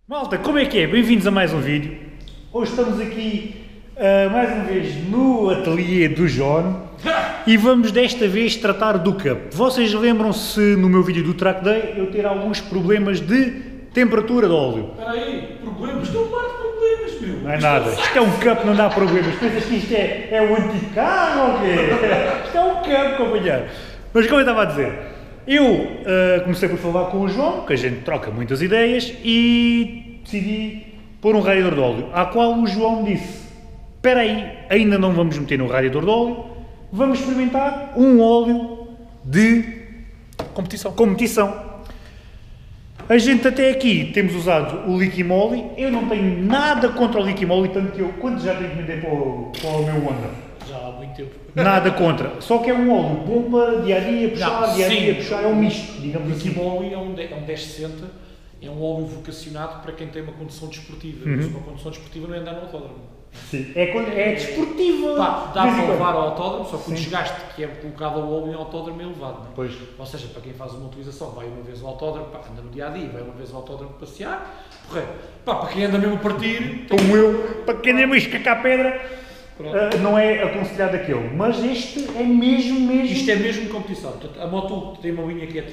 Malta, como é que é? Bem-vindos a mais um vídeo. Hoje estamos aqui, mais uma vez, no ateliê do John e vamos desta vez tratar do Cup. Vocês lembram-se no meu vídeo do Track Day eu ter alguns problemas de temperatura de óleo? Espera aí, problemas? Estou a par de problemas, meu! Não é nada, isto é um Cup, não dá problemas. Pensas que isto é o antigo carro ou o quê? Isto é um Cup, companheiro. Mas como eu estava a dizer, eu comecei por falar com o João, que a gente troca muitas ideias, e decidi pôr um radiador de óleo, à qual o João disse: espera aí, ainda não vamos meter no radiador de óleo, vamos experimentar um óleo de competição. A gente até aqui temos usado o Liquimoli, eu não tenho nada contra o Liquimoli, tanto que eu, quanto já tenho que vender para o meu Honda? Já há muito tempo. Nada contra, só que é um óleo bom para dia a dia puxar, Não, dia a sim. dia puxar, é um misto, digamos O assim. Liquimoli é um 1060, é um óleo vocacionado para quem tem uma condição desportiva. Mas uma condição desportiva não é andar no autódromo. Sim. É desportiva. Pá, dá de vez em para quando. levar ao autódromo, só que Sim. o desgaste que é colocado ao óleo em autódromo é elevado. Não é? Pois. Ou seja, para quem faz uma utilização, vai uma vez ao autódromo, pá, anda no dia a dia, vai uma vez ao autódromo passear, porra. Pá, para quem anda mesmo a partir, Como eu, para quem nem escacar pedra, pronto. não é aconselhado aquele, mas este é mesmo. Isto é mesmo competição. Portanto, a Motul tem uma linha que é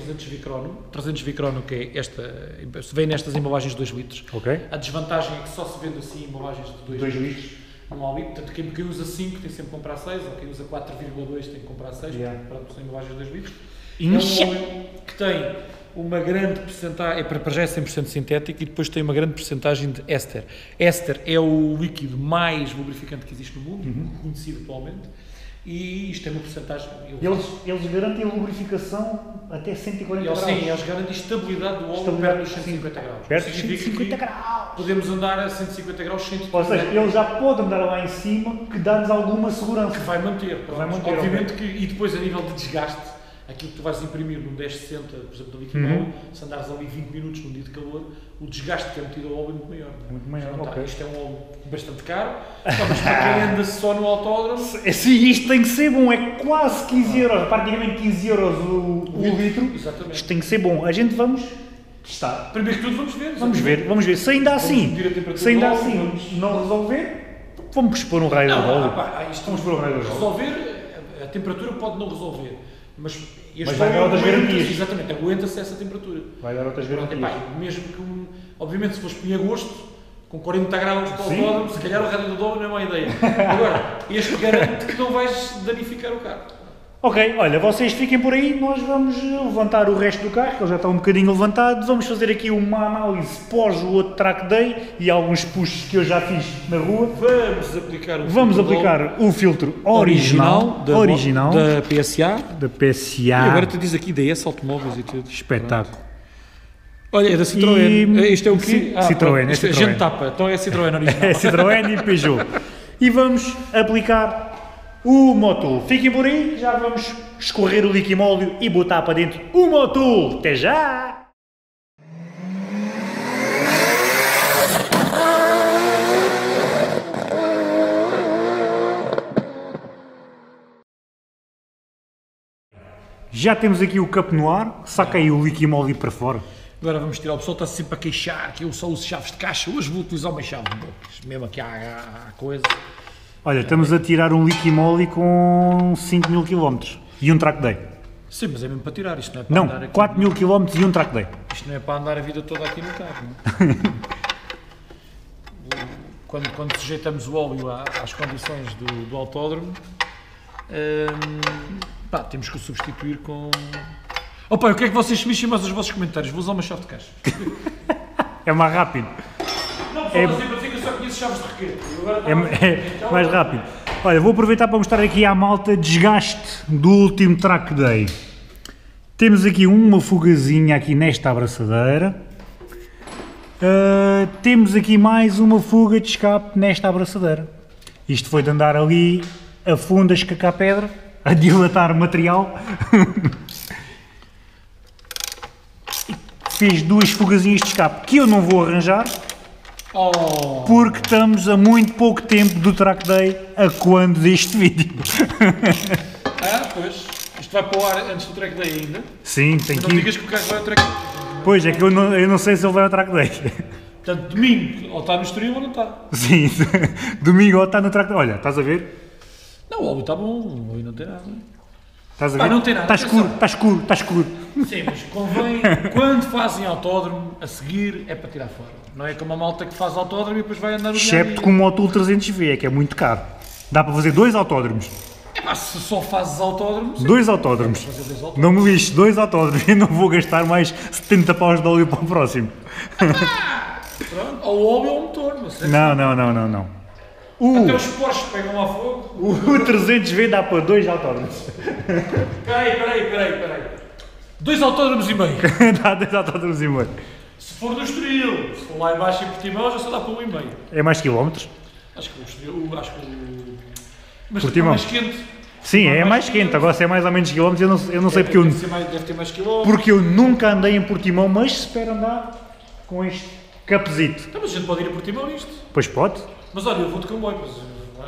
300 Vicrono, que é esta, vem nestas embalagens de 2 litros. Ok. A desvantagem é que só se vende assim embalagens de 2 litros. Não há litro. Portanto, quem usa 5 tem sempre que comprar 6, ou quem usa 4,2 tem que comprar 6, Yeah. para são embalagens de 2 litros. Incha. É um óleo que tem uma grande percentagem, para já é 100% sintético, e depois tem uma grande percentagem de éster. Éster é o líquido mais lubrificante que existe no mundo, conhecido atualmente, e isto tem uma percentagem... Eles garantem a lubrificação até 140 graus. Sim, eles garantem estabilidade do óleo perto dos 150 graus. Perto dos Significa 150 que graus. podemos andar a 150 graus sem Ou seja, ele já pode andar lá em cima, que dá-nos alguma segurança. que vai manter. Pronto. Vai manter, Obviamente que, e depois a nível de desgaste, aquilo que tu vais imprimir num 1060, por exemplo, da Liquimoli, se andares ali 20 minutos num dia de calor, o desgaste que é metido ao óleo é muito maior. Não é? Muito maior, Não está. ok. Isto é um óleo bastante caro, mas para quem anda só no autódromo, Sim, isto tem que ser bom, é quase 15 euros, praticamente 15 euros o litro. Exatamente. Isto tem que ser bom. A gente vamos testar. Primeiro que tudo vamos ver. Vamos ver. Se ainda assim, medir a temperatura se ainda do óleo, assim vamos- não resolver, vamos pôr um raio de óleo. Vamos pôr um raio de óleo. Resolver, a temperatura pode não resolver, mas este vai dar óleo outras aguenta-se, garantias. Exatamente, aguenta-se essa temperatura. Vai dar outras Pronto, garantias. epá, mesmo que, obviamente, se fores em agosto, com 40 graus para o Sim. autódromo, se calhar o radiador de óleo não é uma ideia. Agora, este garante que não vais danificar o carro. Ok, olha, vocês fiquem por aí, nós vamos levantar o resto do carro, que ele já está um bocadinho levantado, vamos fazer aqui uma análise pós o outro track day e alguns pushes que eu já fiz na rua. Vamos aplicar o filtro original da PSA. da PSA. E agora te diz aqui DS Automóveis e tudo. Espetáculo. Olha, é da Citroën. Isto é o quê? Citroën, pronto, é isto Citroën. A gente tapa, então é Citroën original. É Citroën e Peugeot. E vamos aplicar o Motul. Fiquem por aí, já vamos escorrer o Liquimóleo e botar para dentro o Motul. Até já! Já temos aqui o Cup no ar, saca aí o Liquimóleo para fora. Agora vamos tirar, o pessoal está sempre a queixar que eu só uso chaves de caixa, hoje vou utilizar uma chave de bocas, mesmo aqui à coisa. Olha, estamos a tirar um Liquimoli com 5.000 km e um track day. Sim, mas é mesmo para tirar, isto não é para Não, andar aqui. 4.000 km e um track day. Isto não é para andar a vida toda aqui no carro. Não é? Quando sujeitamos o óleo às condições do autódromo, pá, temos que o substituir com... Opa, o que é que vocês me chamam os vossos comentários? Vou usar uma chave de caixa. É mais rápido. Não, fala assim, para dizer que eu só conheço chaves de requeiro. É mais rápido. Olha, vou aproveitar para mostrar aqui à malta desgaste do último track day. Temos aqui uma fugazinha aqui nesta abraçadeira. Temos aqui mais uma fuga de escape nesta abraçadeira. Isto foi de andar ali a fundo a escacar pedra, a dilatar material. Fiz duas fugazinhas de escape que eu não vou arranjar. Porque estamos a muito pouco tempo do track day a quando deste vídeo. Pois. Isto vai para o ar antes do track day ainda. Sim, tem Não que ir. digas que o carro vai ao track day. Pois, é que eu não sei se ele vai ao track day. Portanto, domingo, ou está no Estoril ou não está. Sim, domingo está no track. Olha, estás a ver? Não, o óleo está bom, o óleo não tem nada. Estás a ver? Não tem nada. Está escuro, está escuro, está escuro. Sim, mas convém, quando fazem autódromo, a seguir é para tirar fora. Não é como a malta que faz autódromo e depois vai andar no dia a Excepto dia. com o Motul 300V, é que é muito caro. Dá para fazer 2 autódromos. É pá, se só fazes autódromo, sim. 2 autódromos. Fazer 2 autódromos. Não me lixes, 2 autódromos. Eu não vou gastar mais 70 paus de óleo para o próximo. Pronto. Ou o óleo ou o motor, não sei. Não. Até os Porsche pegam lá fogo. O 300V dá para 2 autódromos. Peraí. 2 autódromos e meio. Dá 2 autódromos e meio. Se for do Estoril, se for lá em baixo em Portimão, já só dá para 1,5. É mais quilómetros? Acho que o Estoril, mas Portimão. está mais quente. Sim, é mais quente. Agora se é mais ou menos quilómetros, eu não sei porque Deve ter mais quilómetros. porque eu nunca andei em Portimão, mas espero andar com este capezito. Então, mas a gente pode ir a Portimão nisto. Pois pode. Mas olha, eu vou de comboio, mas...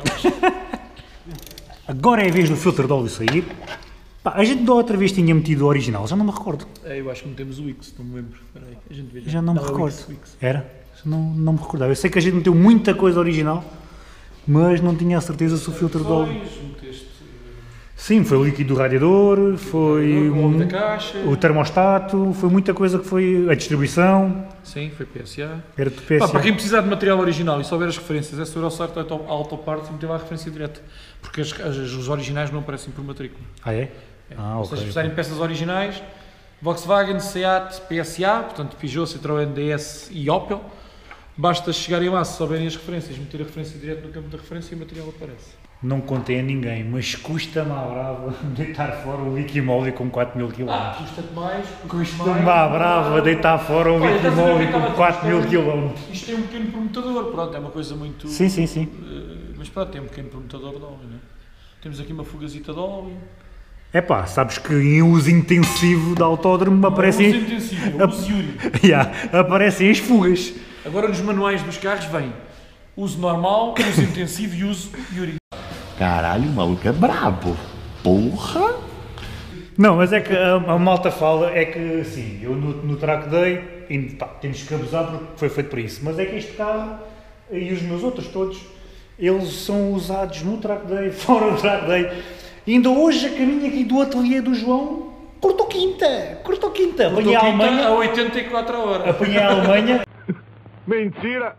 Agora é a vez do filtro de óleo sair. Pá, a gente da outra vez tinha metido o original, já não me recordo. Eu acho que metemos o Wix, não me lembro. Espera aí, a gente vê Já não me Dá o recordo. Wix. Era? Não me recordava. Eu sei que a gente meteu muita coisa original, mas não tinha a certeza se o filtro de óleo... Meteste Sim, foi o líquido do radiador, foi o óleo da caixa. o termostato, foi muita coisa que foi a distribuição, Sim, foi PSA. era de PSA. Para quem precisar de material original e souber as referências, é sobre o site da Autoparts e meter lá a referência direta. Porque os originais não aparecem por matrícula. Ah, é? Ah, Ou seja, se precisarem de peças originais, Volkswagen, Seat, PSA, portanto Peugeot, Citroën, DS e Opel, basta chegarem lá, se souberem as referências, meter a referência direta no campo da referência e o material aparece. Não contei a ninguém, mas custa-me à brava deitar fora o Wikimóvel com 4.000 km. Custa-te mais. Custa-me à brava deitar fora um Wikimóvel com 4.000 km. Isto tem um pequeno promotador, pronto, é uma coisa muito... Sim. Mas pronto, tem um pequeno promotador de óleo, não é? Temos aqui uma fugazita de óleo. É pá, sabes que em uso intensivo de autódromo aparecem... Uso intensivo, uso Yuri. Aparecem as fugas. Agora nos manuais dos carros vem uso normal, uso intensivo e uso Yuri. Caralho, o maluco é brabo. Porra! Não, mas é que a malta fala, é que sim, eu no track day, e, pá, temos que abusar porque foi feito para isso, mas é que este carro e os meus outros todos, eles são usados no track day, fora do track day. E ainda hoje a caminho aqui do ateliê do João, cortou quinta. Apanhei a Alemanha, a 84 a hora. apanhei a Alemanha, Mentira!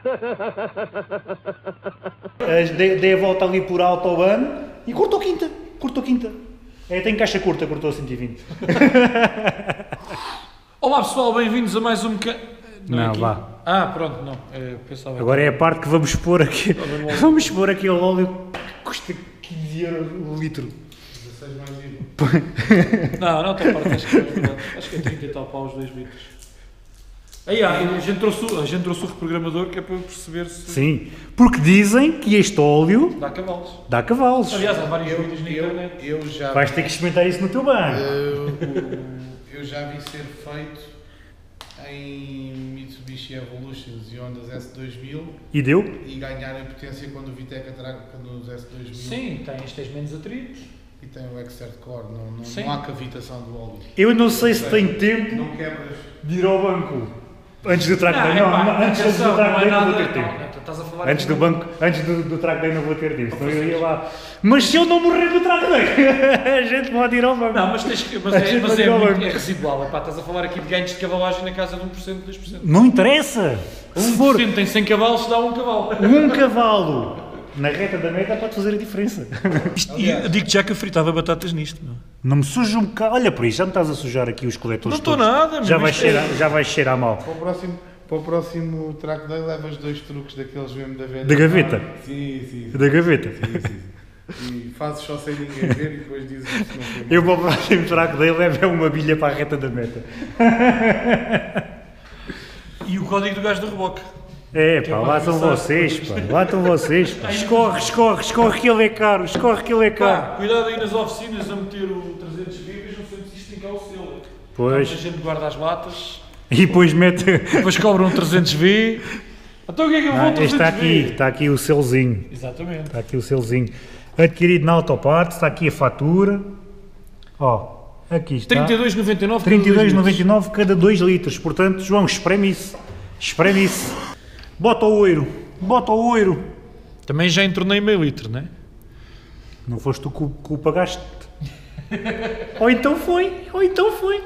dei a volta ali por Autobahn e cortou quinta. É, tem caixa curta, cortou a 120. Olá pessoal, bem-vindos a mais um... Não, aqui. vá. Pronto, não. Pensava Agora é a parte que vamos pôr aqui. Vamos pôr aquele óleo que custa 15 euros o litro. 16 mais IVA. Não, está parte, acho que é 30 e tal paus, 2 litros. Aí, a gente trouxe o reprogramador que é para perceber se Sim, porque dizem que este óleo dá cavalos. dá cavalos. Aliás, há vários vídeos na internet. Eu já Vais ter que experimentar isso no teu banco. eu já vi ser feito em Mitsubishi Evolutions e Hondas S2000 E deu? e ganhar em potência quando o Vitec atraca nos S2000 Sim, tens menos atritos. e tem o Exert Core, Sim. não há cavitação do óleo. Eu não sei se tenho tempo Não quebras. de ir ao banco antes do track day. Antes do track day não vou ter tempo. Estás a falar Antes do track day não vou ter tempo, senão eu ia lá. Mas se eu não morrer do track day, a gente pode ir ao banco. Não, mas gente é residual. Estás a falar aqui de ganhos de cavalagem na casa de 1%, 2%. Não interessa. Se for 1% tem 100 cavalos, dá 1 cavalo. um cavalo na reta da meta pode fazer a diferença. Eu digo já que eu fritava batatas nisto. Não me sujo um bocado. Olha por isso, já me estás a sujar aqui os coletores Não estou todos. nada, Já meu, vai cheirar mal. Para o próximo track day levas 2 truques daqueles mesmo da velha. Da gaveta? Sim. Da gaveta. E fazes só sem ninguém ver e depois dizes que não foi mal. Eu para o próximo track day levo uma bilha para a reta da meta. E o código do gajo do reboque. É pá, lá estão vocês, pá. Lá estão vocês, pá. Escorre que ele é caro. Pá, cuidado aí nas oficinas a meter o 300 vivas, não sei se isto tem cá o selo. Pois. A gente guarda as latas, E depois mete... depois cobram 300V. Então o que é que eu vou 300V? Está aqui o selzinho. Exatamente. Está aqui o selzinho. Adquirido na Autoparts, está aqui a fatura. Ó, aqui está. 32,99 32,99 cada 2 litros. Portanto, João, espreme isso. Espreme isso. Bota o oiro. Bota o oiro. Também já entornei meio litro, não é? Não foste tu que o pagaste. Ou então foi. Ou então foi.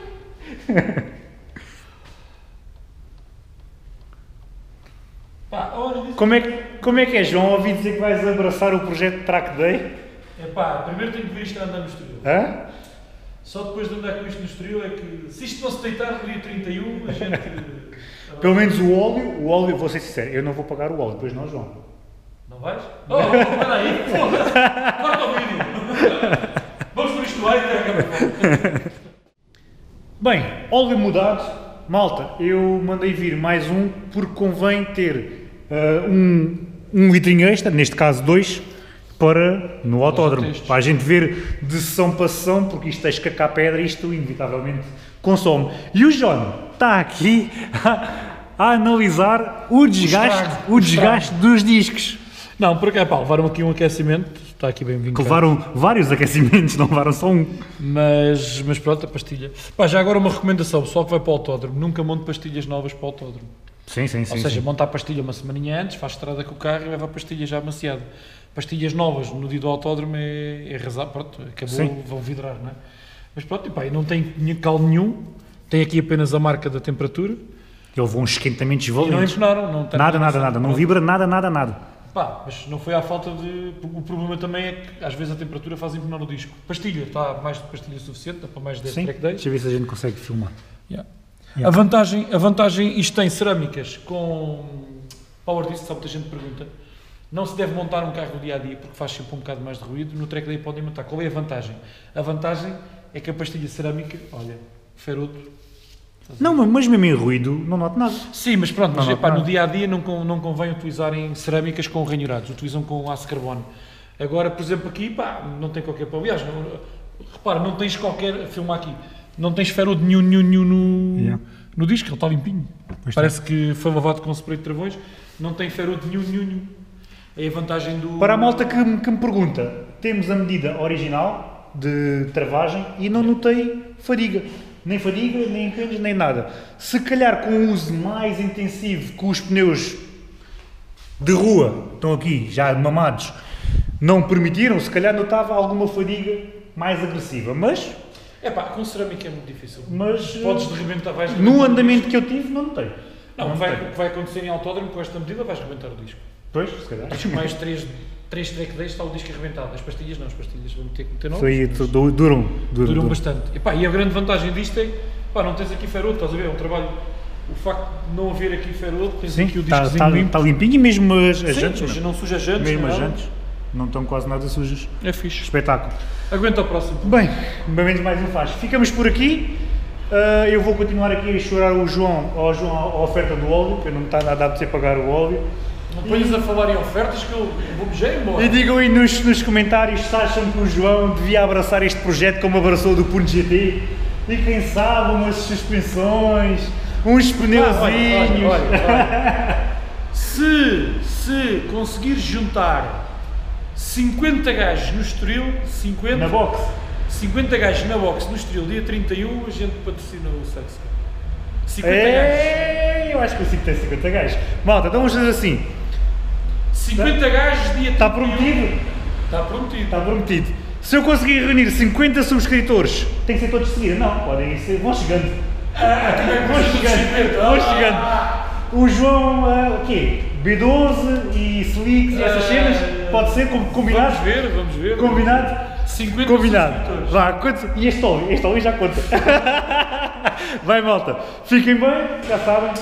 Pá, olha, Como é que é, João? Ouvi dizer que vais abraçar o projeto Track Day? primeiro tenho que ver isto a andar no Estoril. Hã? Só depois de andar com isto no Estoril é que, se isto não se deitar no dia 31, a gente... Pelo menos o óleo, vou ser sincero, eu não vou pagar o óleo, depois não, João. Não vais? Oh, espera aí, foda-se! Corta o vídeo! Vamos por isto lá e acaba. Bem, óleo mudado. Malta, eu mandei vir mais um, porque convém ter um litrinho extra, neste caso 2, para no autódromo. Para a gente ver de sessão para sessão, porque isto deixa cacar pedra e isto inevitavelmente consome. E o John está aqui a analisar o desgaste dos discos. Não, por cá, pá, levaram aqui um aquecimento, está aqui bem vindo. Que levaram vários aquecimentos, não levaram só um. Mas pronto, a pastilha. Pá, já agora uma recomendação, pessoal que vai para o autódromo, nunca monte pastilhas novas para o autódromo. Sim. Ou seja, monta a pastilha uma semaninha antes, faz estrada com o carro e leva a pastilha já amaciada. Pastilhas novas no dia do autódromo é arrasar, pronto, acabou, Sim. vão vidrar, não é? Mas pronto, e pá, e não tem caldo nenhum, tem aqui apenas a marca da temperatura. Ele levou uns esquentamentos E não valentes. empenaram, não tem Nada. Não vibra nada. Pá, mas não foi à falta de... O problema também é que às vezes a temperatura faz empenar o disco. Pastilha, está mais de pastilha suficiente, dá para mais de 10 Sim, track days. deixa eu ver se a gente consegue filmar. Yeah. A vantagem, isto tem cerâmicas com power disc, sabe, muita gente pergunta. Não se deve montar um carro no dia-a-dia porque faz sempre um bocado mais de ruído, no track day podem montar. Qual é a vantagem? A vantagem é que a pastilha cerâmica, olha, feroto. Não, mas mesmo em ruído, não noto nada. Sim, mas pronto, mas, Não, epá, não. no dia-a-dia não convém utilizarem cerâmicas com ranhurados, utilizam com aço carbono. Agora, por exemplo, aqui, pá, não tem qualquer problema. Aliás, repara, não tens qualquer, filma aqui, não tens feroto nenhum no disco, ele está limpinho. Pois Parece que foi lavado com spray de travões, não tem feroto nenhum. É a vantagem do... Para a malta que me pergunta, temos a medida original de travagem e não notei fadiga. Nem fadiga, nem empenhos, nem nada. Se calhar com um uso mais intensivo que os pneus de rua, estão aqui já mamados, não permitiram, se calhar notava alguma fadiga mais agressiva, mas Epá, com cerâmica é muito difícil. Mas Podes de rebentar, vais no rebentar o andamento disco. que eu tive, não notei. Não, Não o notei. que vai acontecer em autódromo com esta medida, vais rebentar o disco. Pois, se calhar. Acho que mais 3 track days está o disco arrebentado. As pastilhas não, as pastilhas vão ter que meter novas. Foi, mas duram. bastante. Epá, e a grande vantagem disto é, pá, não tens aqui feroto, estás a ver? É um trabalho. O facto de não haver aqui feroto, tens Sim, aqui o está discozinho limpo. limpinho e mesmo as Sim, jantes, mas não suja as jantes. mesmo nem as nada. jantes, não estão quase nada sujas. É fixe. Espetáculo. Aguenta o próximo. Bem, bem menos mais um faz. Ficamos por aqui. Eu vou continuar aqui a chorar ao João a oferta do óleo, que eu não me está a dar de ser pagar o óleo. Não ponhas a falar em ofertas que eu vou-me já embora. E digam aí nos comentários se acham que o João devia abraçar este projeto como abraçou o do Punto GT. E quem sabe umas suspensões, uns pneuzinhos. Olha. Se conseguir juntar 50 gajos no Estoril, 50 Na box. 50 gajos na box no Estoril, dia 31, a gente patrocina o Sexy. 50 gajos. Eu acho que eu consigo ter 50 gajos. Malta, então vamos fazer assim. 50 gajos, dia 31. Está prometido? Está prometido. Está prometido. Se eu conseguir reunir 50 subscritores, tem que ser todos de seguida? Não, podem ser. Vão chegando. Vão chegando. O João, o quê? B12 e Slicks e essas cenas? Pode ser combinado? Vamos ver. Combinado? 50 Combinado. subscritores. Vá, e este óleo já conta. Vai, malta. Fiquem bem, já sabem.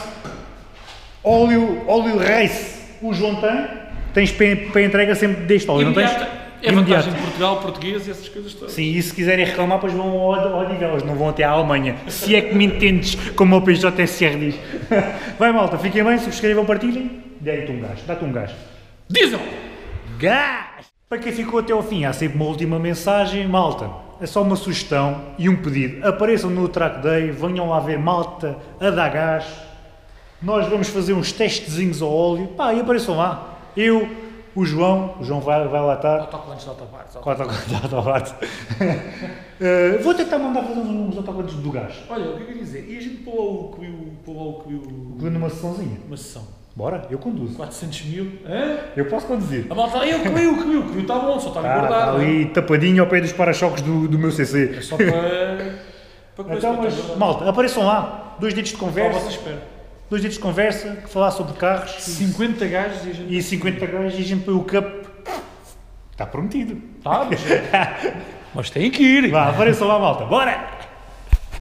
Óleo Race. O João tem. Tens para entrega sempre deste óleo, não tens? É vantagem de Portugal, português e essas coisas todas. Sim, e se quiserem reclamar, depois vão ao Odivelas, não vão até à Alemanha. Se é que me entendes, como o PJSR diz. Vai, malta, fiquem bem, subscrevam, partilhem. Dê-te um gás, dá-te um gás. Diesel! Gás! Para quem ficou até ao fim, há sempre uma última mensagem. Malta, é só uma sugestão e um pedido. Apareçam no Track Day, venham lá ver malta a dar gás. Nós vamos fazer uns testezinhos ao óleo. Pá, e apareçam lá. Eu, O João vai lá estar. Autocolantes de autopartes. Com autocolantes. Vou tentar mandar fazer uns autocolantes do gás. Olha, o que eu queria dizer? E a gente pôr lá Numa sessãozinha. uma sessão. Bora, eu conduzo. 400 mil. Hã? Eu posso conduzir. A malta, o que viu está bom, só está Tá guardado. ali tapadinho ao pé dos para-choques do meu CC. É só para coisa. Então, mas, malta, apareçam lá. 2 dedos de Só conversa. vocês esperam. 2 dedos de conversa, que falar sobre carros. 50 gajos e a gente... E 50 gajos e a gente põe o cup. Está prometido. Tá, mas tem que ir. Vá, apareçam lá, malta. Bora!